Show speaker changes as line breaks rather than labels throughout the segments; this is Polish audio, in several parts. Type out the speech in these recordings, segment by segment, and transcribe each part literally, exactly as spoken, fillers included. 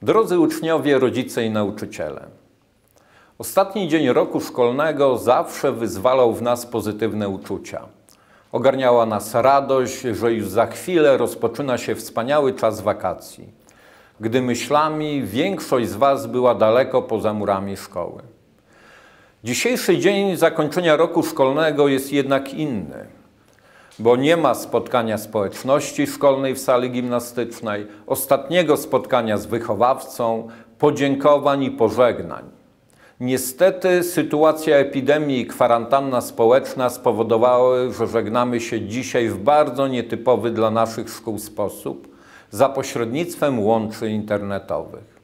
Drodzy uczniowie, rodzice i nauczyciele, ostatni dzień roku szkolnego zawsze wyzwalał w nas pozytywne uczucia. Ogarniała nas radość, że już za chwilę rozpoczyna się wspaniały czas wakacji, gdy myślami większość z Was była daleko poza murami szkoły. Dzisiejszy dzień zakończenia roku szkolnego jest jednak inny, bo nie ma spotkania społeczności szkolnej w sali gimnastycznej, ostatniego spotkania z wychowawcą, podziękowań i pożegnań. Niestety sytuacja epidemii i kwarantanna społeczna spowodowały, że żegnamy się dzisiaj w bardzo nietypowy dla naszych szkół sposób, za pośrednictwem łączy internetowych.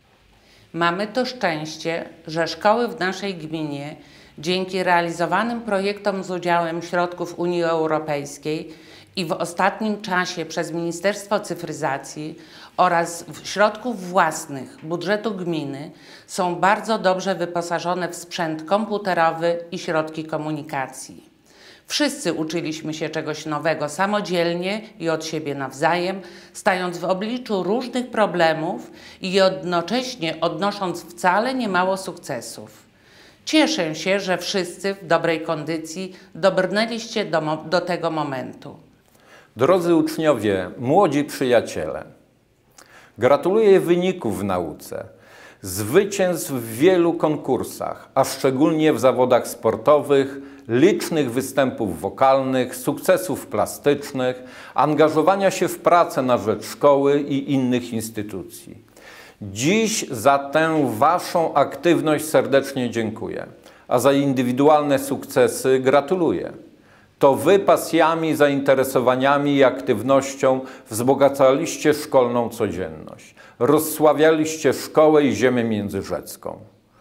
Mamy to szczęście, że szkoły w naszej gminie dzięki realizowanym projektom z udziałem środków Unii Europejskiej i w ostatnim czasie przez Ministerstwo Cyfryzacji oraz środków własnych budżetu gminy są bardzo dobrze wyposażone w sprzęt komputerowy i środki komunikacji. Wszyscy uczyliśmy się czegoś nowego samodzielnie i od siebie nawzajem, stając w obliczu różnych problemów i jednocześnie odnosząc wcale niemało sukcesów. Cieszę się, że wszyscy w dobrej kondycji dobrnęliście do, do tego momentu.
Drodzy uczniowie, młodzi przyjaciele, gratuluję wyników w nauce, zwycięstw w wielu konkursach, a szczególnie w zawodach sportowych, licznych występów wokalnych, sukcesów plastycznych, angażowania się w pracę na rzecz szkoły i innych instytucji. Dziś za tę Waszą aktywność serdecznie dziękuję, a za indywidualne sukcesy gratuluję. To Wy pasjami, zainteresowaniami i aktywnością wzbogacaliście szkolną codzienność. Rozsławialiście szkołę i ziemię międzyrzecką.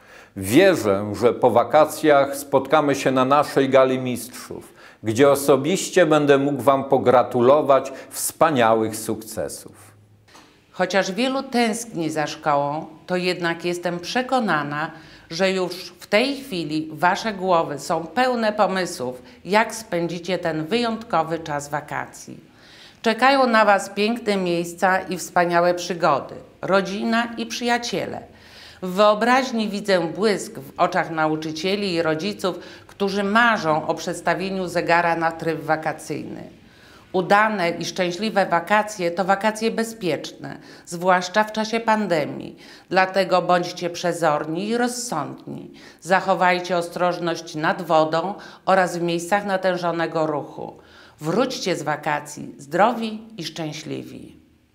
Wierzę, że po wakacjach spotkamy się na naszej gali mistrzów, gdzie osobiście będę mógł Wam pogratulować wspaniałych sukcesów.
Chociaż wielu tęskni za szkołą, to jednak jestem przekonana, że już w tej chwili Wasze głowy są pełne pomysłów, jak spędzicie ten wyjątkowy czas wakacji. Czekają na Was piękne miejsca i wspaniałe przygody, rodzina i przyjaciele. W wyobraźni widzę błysk w oczach nauczycieli i rodziców, którzy marzą o przestawieniu zegara na tryb wakacyjny. Udane i szczęśliwe wakacje to wakacje bezpieczne, zwłaszcza w czasie pandemii. Dlatego bądźcie przezorni i rozsądni. Zachowajcie ostrożność nad wodą oraz w miejscach natężonego ruchu. Wróćcie z wakacji zdrowi i szczęśliwi.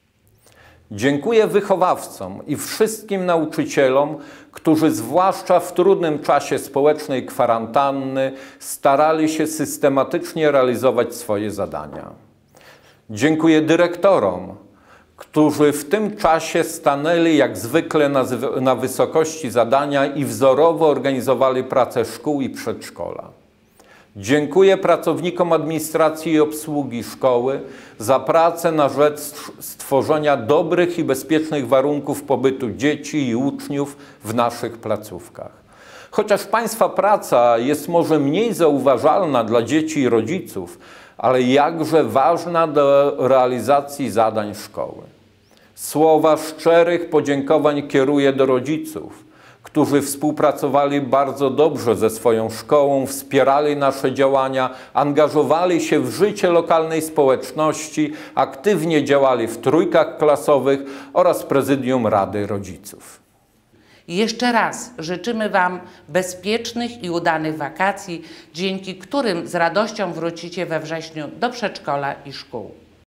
Dziękuję wychowawcom i wszystkim nauczycielom, którzy zwłaszcza w trudnym czasie społecznej kwarantanny starali się systematycznie realizować swoje zadania. Dziękuję dyrektorom, którzy w tym czasie stanęli jak zwykle na, na wysokości zadania i wzorowo organizowali pracę szkół i przedszkola. Dziękuję pracownikom administracji i obsługi szkoły za pracę na rzecz stworzenia dobrych i bezpiecznych warunków pobytu dzieci i uczniów w naszych placówkach. Chociaż Państwa praca jest może mniej zauważalna dla dzieci i rodziców, ale jakże ważna do realizacji zadań szkoły. Słowa szczerych podziękowań kieruję do rodziców, którzy współpracowali bardzo dobrze ze swoją szkołą, wspierali nasze działania, angażowali się w życie lokalnej społeczności, aktywnie działali w trójkach klasowych oraz prezydium Rady Rodziców.
Jeszcze raz życzymy Wam bezpiecznych i udanych wakacji, dzięki którym z radością wrócicie we wrześniu do przedszkola i szkół.